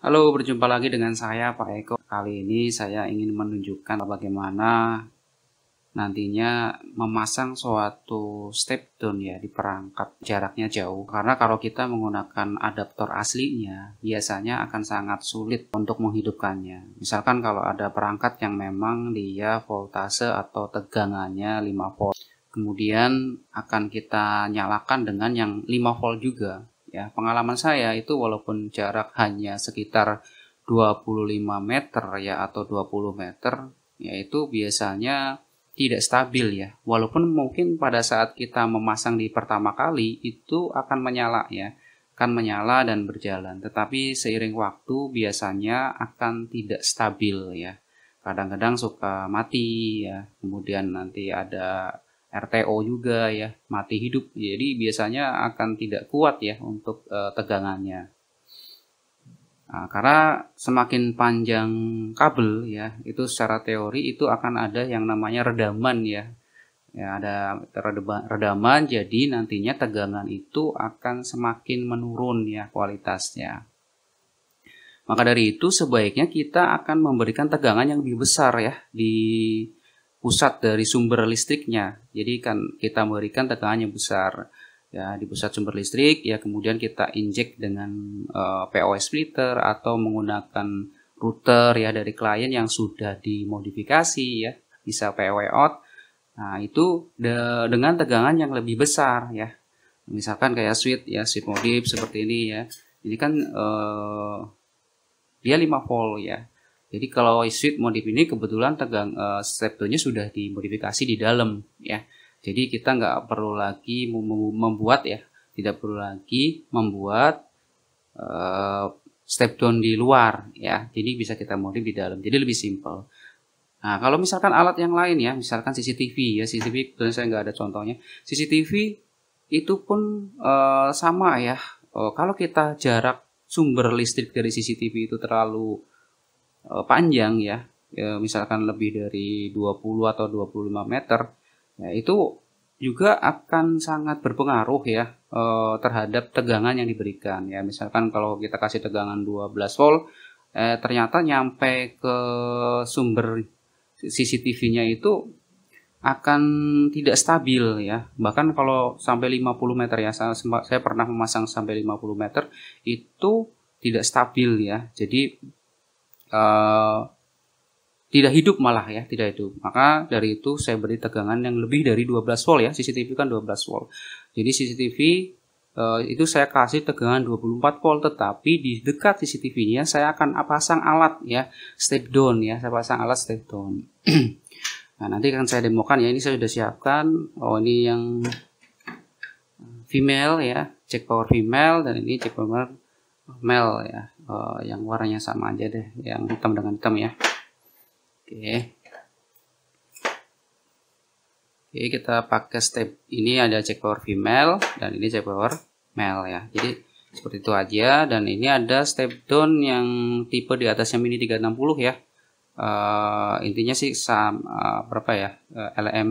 Halo, berjumpa lagi dengan saya Pak Eko. Kali ini saya ingin menunjukkan bagaimana nantinya memasang suatu step down ya di perangkat jaraknya jauh. Karena kalau kita menggunakan adaptor aslinya, biasanya akan sangat sulit untuk menghidupkannya. Misalkan kalau ada perangkat yang memang dia voltase atau tegangannya 5 volt. Kemudian akan kita nyalakan dengan yang 5 volt juga. Ya, pengalaman saya itu walaupun jarak hanya sekitar 25 meter ya atau 20 meter, yaitu biasanya tidak stabil ya. Walaupun mungkin pada saat kita memasang di pertama kali itu akan menyala ya, akan menyala dan berjalan. Tetapi seiring waktu biasanya akan tidak stabil ya. Kadang-kadang suka mati ya. Kemudian nanti ada RTO juga ya, mati hidup. Jadi biasanya akan tidak kuat ya untuk tegangannya. Nah, karena semakin panjang kabel ya, itu secara teori itu akan ada yang namanya redaman ya. Ya, ada redaman, jadi nantinya tegangan itu akan semakin menurun ya kualitasnya. Maka dari itu sebaiknya kita akan memberikan tegangan yang lebih besar ya di pusat dari sumber listriknya. Jadi kan kita memberikan tegangan yang besar ya di pusat sumber listrik ya, kemudian kita injek dengan POS splitter atau menggunakan router ya dari klien yang sudah dimodifikasi ya, bisa PW out. Nah, itu dengan tegangan yang lebih besar ya. Misalkan kayak switch ya, switch modif seperti ini ya. Ini kan dia 5 volt ya. Jadi kalau switch modif ini kebetulan step down-nya sudah dimodifikasi di dalam ya. Jadi kita nggak perlu lagi membuat ya, tidak perlu lagi membuat step down di luar ya. Jadi bisa kita modif di dalam. Jadi lebih simpel. Nah, kalau misalkan alat yang lain ya, misalkan CCTV ya, CCTV kebetulan saya nggak ada contohnya. CCTV itu pun sama ya. Kalau kita jarak sumber listrik dari CCTV itu terlalu panjang ya, misalkan lebih dari 20 atau 25 meter, ya itu juga akan sangat berpengaruh ya terhadap tegangan yang diberikan ya. Misalkan kalau kita kasih tegangan 12 volt, ternyata nyampe ke sumber CCTV-nya itu akan tidak stabil ya. Bahkan kalau sampai 50 meter ya, saya pernah memasang sampai 50 meter itu tidak stabil ya. Jadi tidak hidup malah ya, tidak hidup. Maka dari itu saya beri tegangan yang lebih dari 12 volt ya. CCTV kan 12 volt. Jadi CCTV itu saya kasih tegangan 24 volt, tetapi di dekat CCTV-nya saya akan pasang alat ya, step down ya. Saya pasang alat step down. Nah, nanti akan saya demokan ya. Ini saya sudah siapkan. Oh, ini yang female ya, cek power female, dan ini cek power male ya. Yang warnanya sama aja deh, yang hitam dengan hitam ya. Oke, kita pakai step ini, ada cek power female dan ini cek power male ya. Jadi seperti itu aja. Dan ini ada step down yang tipe di atasnya mini 360 ya. Intinya sih berapa ya, LM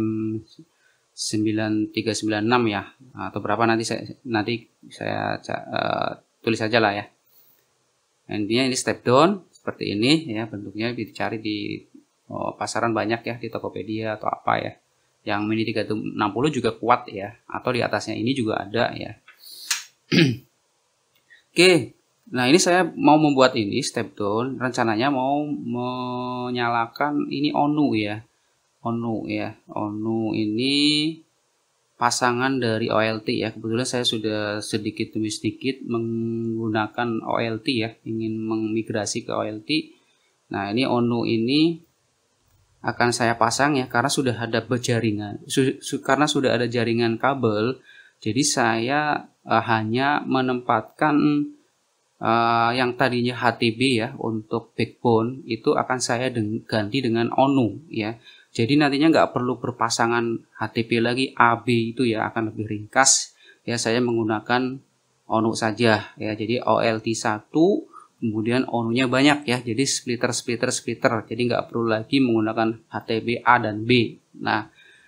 9396 ya, atau berapa nanti saya tulis aja lah ya. Intinya ini step down seperti ini ya, bentuknya dicari di pasaran banyak ya, di Tokopedia atau apa ya. Yang mini 360 juga kuat ya, atau di atasnya ini juga ada ya. Oke, nah ini saya mau membuat ini step down, rencananya mau menyalakan ini ONU ya. ONU ini pasangan dari OLT ya. Kebetulan saya sudah sedikit demi sedikit menggunakan OLT ya, ingin memigrasi ke OLT. Nah, ini ONU ini akan saya pasang ya, karena sudah ada jaringan, karena sudah ada jaringan kabel. Jadi saya hanya menempatkan yang tadinya HTB ya untuk backbone, itu akan saya ganti dengan ONU ya. Jadi nantinya nggak perlu berpasangan HTP lagi, AB itu ya akan lebih ringkas ya. Saya menggunakan ONU saja ya. Jadi OLT 1, kemudian ONU-nya banyak ya. Jadi splitter. Jadi nggak perlu lagi menggunakan HTB A dan B. Nah,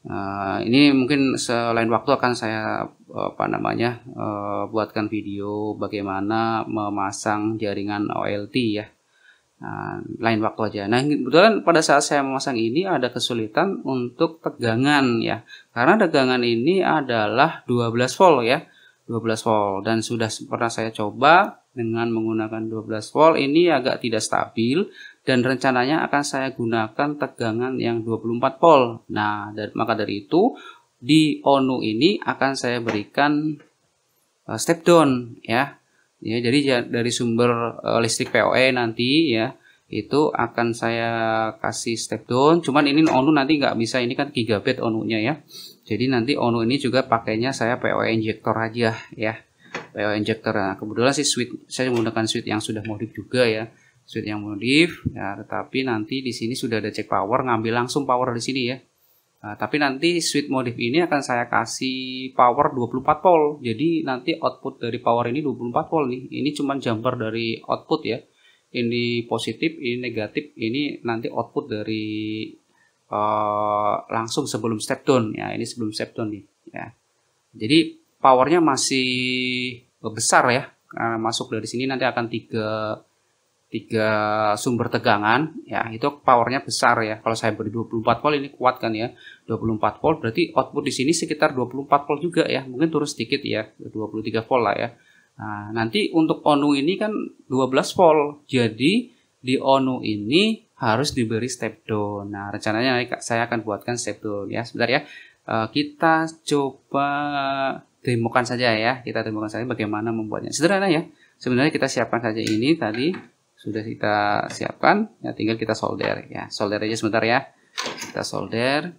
Ini mungkin selain waktu akan saya buatkan video bagaimana memasang jaringan OLT ya. Nah, lain waktu aja. Nah, kebetulan pada saat saya memasang ini ada kesulitan untuk tegangan ya. Karena tegangan ini adalah 12 volt ya. 12 volt dan sudah pernah saya coba dengan menggunakan 12 volt ini agak tidak stabil dan rencananya akan saya gunakan tegangan yang 24 volt. Nah, maka dari itu di ONU ini akan saya berikan step down ya. Ya, jadi dari sumber listrik POE nanti ya itu akan saya kasih step down. Cuman ini ONU nanti nggak bisa, ini kan gigabit ONU-nya ya. Jadi nanti ONU ini juga pakainya saya POE injektor aja ya. POE injektor. Nah, kebetulan sih saya menggunakan switch yang sudah modif juga ya. Switch yang modif ya, tetapi nanti di sini sudah ada cek power, ngambil langsung power di sini ya. Nah, tapi nanti switch modif ini akan saya kasih power 24 volt. Jadi nanti output dari power ini 24 volt nih. Ini cuma jumper dari output ya. Ini positif, ini negatif, ini nanti output dari langsung sebelum step down ya. Ini sebelum step down nih ya. Jadi powernya masih besar ya. Karena masuk dari sini nanti akan tiga sumber tegangan ya, itu powernya besar ya. Kalau saya beri 24 volt ini kuat kan ya, 24 volt berarti output di sini sekitar 24 volt juga ya, mungkin turun sedikit ya, 23 volt lah ya. Nah, nanti untuk ONU ini kan 12 volt, jadi di ONU ini harus diberi step down. Nah, rencananya saya akan buatkan step down ya. Sebentar ya, kita coba demokan saja ya, kita demokan saja bagaimana membuatnya. Sederhana ya, sebenarnya kita siapkan saja ini tadi sudah kita siapkan ya, tinggal kita solder ya. Solder aja sebentar ya, kita solder.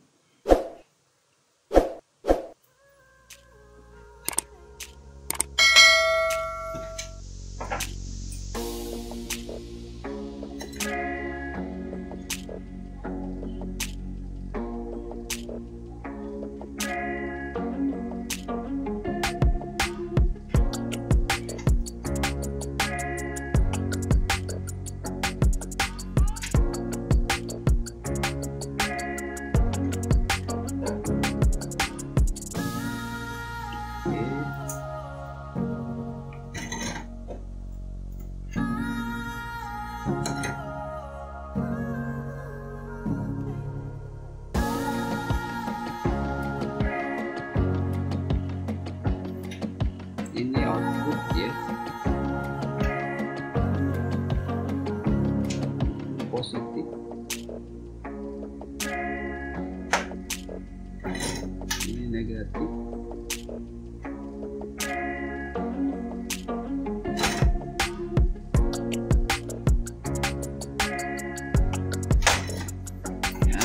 Ini output ya, positif, ini negatif, ya.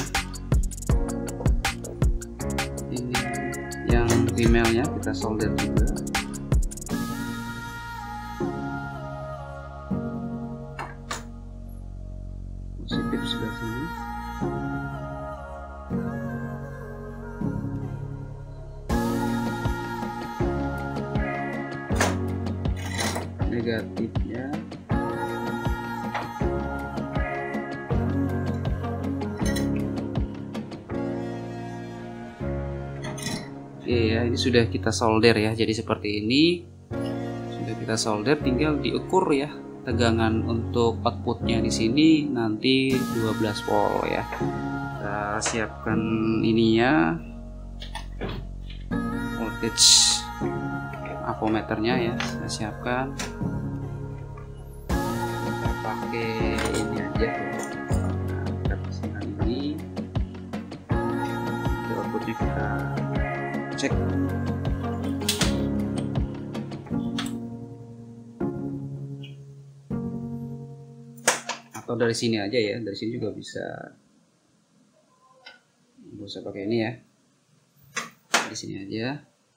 Ini yang emailnya kita solder juga. Positif sebelah sini, negatifnya oke ya, ini sudah kita solder ya. Jadi seperti ini sudah kita solder, tinggal diukur ya tegangan untuk outputnya di sini nanti 12 volt ya. Kita siapkan ininya, voltage avometernya ya, saya siapkan. Kita pakai ini aja, nah, kita pasangkan ini, outputnya kita cek. Atau dari sini aja ya, dari sini juga bisa, nggak usah pakai ini ya, di sini aja.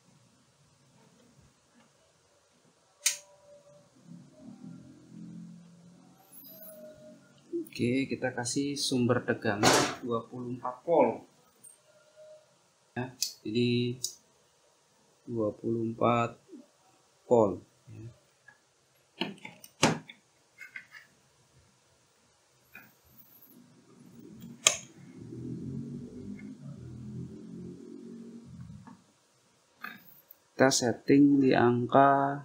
Oke, kita kasih sumber tegangan 24 volt ya, jadi 24 volt ya. Kita setting di angka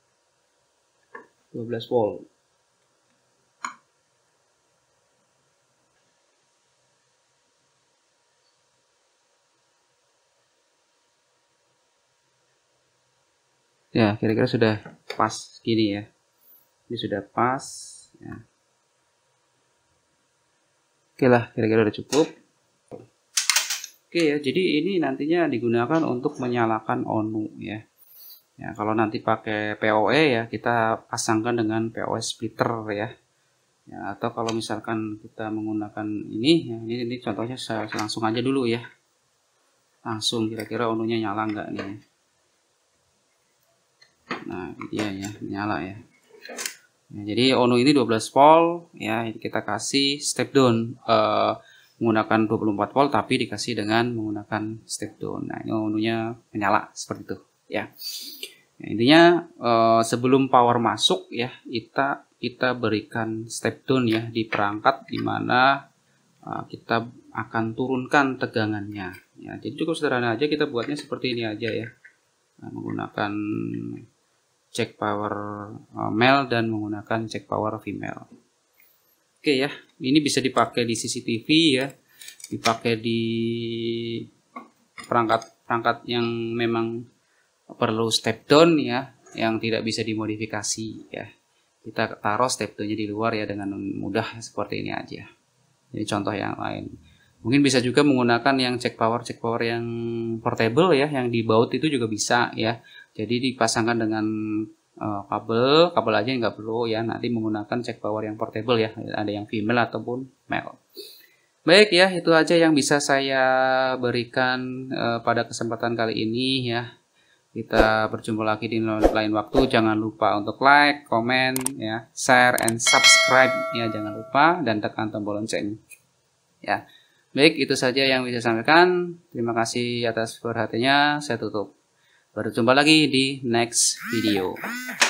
12 volt. Ya, kira-kira sudah pas gini ya. Ini sudah pas ya. Oke lah, kira-kira udah cukup. Oke ya, jadi ini nantinya digunakan untuk menyalakan ONU ya. Ya, kalau nanti pakai PoE ya, kita pasangkan dengan PoE splitter ya. Ya, atau kalau misalkan kita menggunakan ini, ya, ini contohnya saya langsung aja dulu ya. Langsung kira-kira ONU-nya nyala nggak nih? Nah, iya ya, nyala ya. Ya, jadi ONU ini 12 volt ya, kita kasih step down menggunakan 24 volt tapi dikasih dengan menggunakan step down. Nah, ini ONU-nya menyala seperti itu ya. Ya, intinya sebelum power masuk ya, kita berikan step down ya di perangkat di mana kita akan turunkan tegangannya. Ya, jadi cukup sederhana aja, kita buatnya seperti ini aja ya. Nah, menggunakan check power male dan menggunakan check power female. Oke ya, ini bisa dipakai di CCTV ya, dipakai di perangkat yang memang perlu step down ya, yang tidak bisa dimodifikasi ya. Kita taruh step down-nya di luar ya dengan mudah seperti ini aja. Jadi contoh yang lain. Mungkin bisa juga menggunakan yang check power yang portable ya, yang di baut itu juga bisa ya. Jadi dipasangkan dengan kabel aja nggak perlu ya. Nanti menggunakan check power yang portable ya. Ada yang female ataupun male. Baik ya, itu aja yang bisa saya berikan pada kesempatan kali ini ya. Kita berjumpa lagi di lain waktu. Jangan lupa untuk like, komen, ya, share, and subscribe ya, jangan lupa, dan tekan tombol lonceng. Ya, baik, itu saja yang bisa saya sampaikan. Terima kasih atas perhatiannya. Saya tutup. Berjumpa lagi di next video.